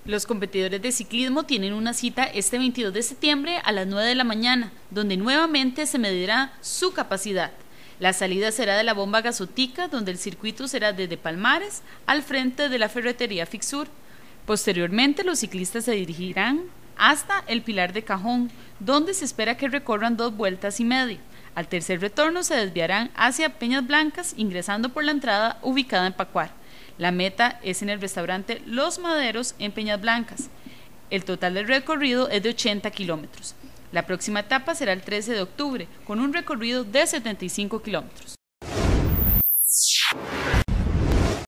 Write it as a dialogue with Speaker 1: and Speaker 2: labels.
Speaker 1: Los competidores de ciclismo tienen una cita este 22 de septiembre a las 9 de la mañana, donde nuevamente se medirá su capacidad. La salida será de la bomba Gasotica, donde el circuito será desde Palmares al frente de la ferretería Fixur. Posteriormente, los ciclistas se dirigirán hasta el Pilar de Cajón, donde se espera que recorran 2 vueltas y media. Al tercer retorno se desviarán hacia Peñas Blancas, ingresando por la entrada ubicada en Pacuar. La meta es en el restaurante Los Maderos en Peñas Blancas. El total del recorrido es de 80 kilómetros. La próxima etapa será el 13 de octubre, con un recorrido de 75 kilómetros.